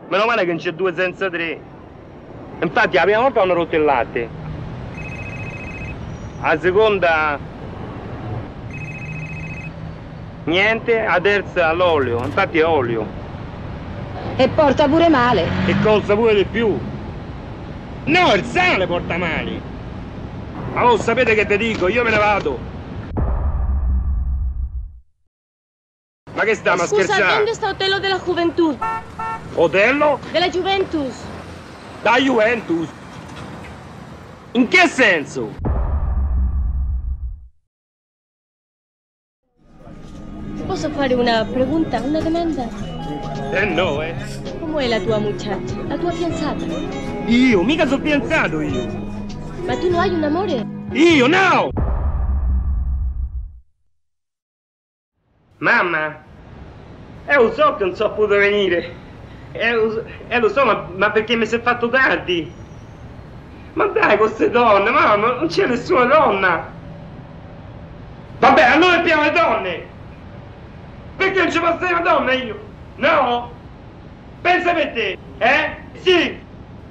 Meno male che non c'è 2 senza 3. Infatti la prima volta hanno rotto il latte. La seconda niente, la terza l'olio, infatti è olio. E porta pure male. E costa pure di più. No, il sale porta male. Ma lo sapete che te dico, io me ne vado. Ma che stiamo a scherzare? Scusa, dove sta Otello della Juventud? Otello? Della Juventus. Da Juventus. In che senso? Posso fare una pregunta, una domanda? No, Com'è la tua muchacha, la tua fidanzata? Io? Mica sono fidanzato io. Ma tu non hai un amore? Io no! Mamma, lo so che non so potuto venire. Lo so, ma perché mi si è fatto tardi? Ma dai, queste donne, mamma, non c'è nessuna donna. Vabbè, allora abbiamo le donne. Perché non ci posso essere una donna io? No? Pensa per te, eh? Sì?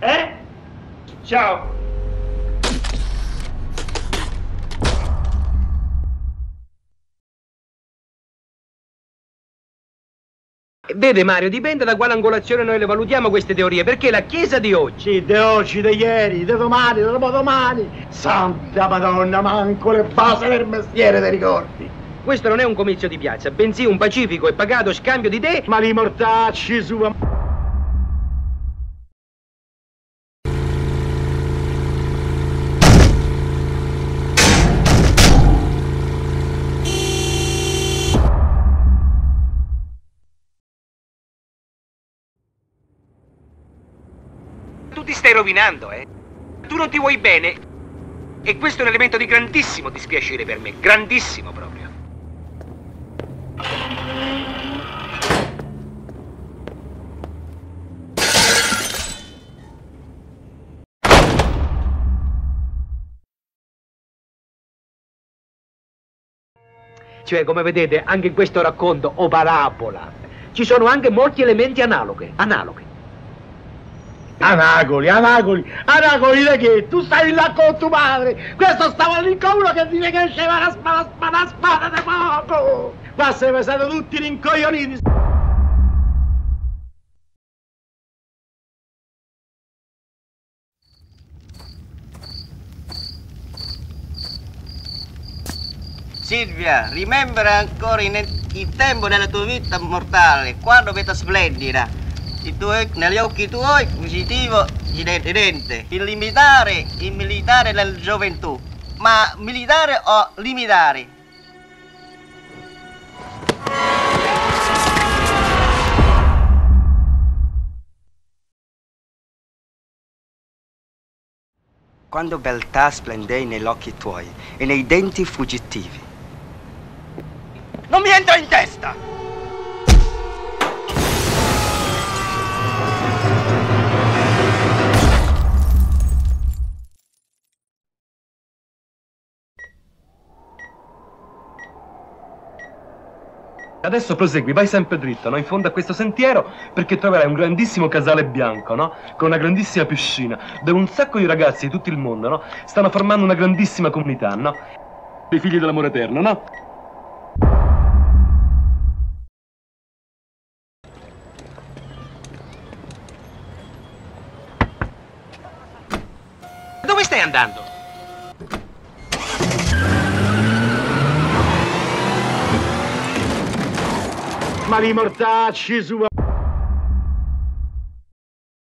Ciao. Vede Mario, dipende da quale angolazione noi le valutiamo queste teorie, perché la Chiesa di oggi... Sì, di oggi, di ieri, di domani, di dopodomani. Santa Madonna, manco le basi del mestiere dei ricordi. Questo non è un comizio di piazza, bensì un pacifico e pagato scambio di idee. Ma li mortacci sua... Tu ti stai rovinando, Tu non ti vuoi bene. E questo è un elemento di grandissimo dispiacere per me, grandissimo proprio. Cioè, come vedete, anche in questo racconto o parabola ci sono anche molti elementi analoghi. Anagoli da che? Tu stai là con tuo padre! Questo stava lì con uno che dice che c'era la spada di fuoco! Qua siamo stati tutti rincoglioniti! Silvia, rimembra ancora il tempo della tua vita mortale, quando vita splendida, negli occhi tuoi positivo evidente, il militare della gioventù, ma militare o limitare? Quando beltà splendei negli occhi tuoi e nei denti fuggitivi. Non mi entra in testa! Adesso prosegui, vai sempre dritto, no? In fondo a questo sentiero, perché troverai un grandissimo casale bianco, no? Con una grandissima piscina, dove un sacco di ragazzi di tutto il mondo, no? Stanno formando una grandissima comunità, no? Dei figli dell'amore eterno, no? Dove stai andando? Ma li mortacci sua...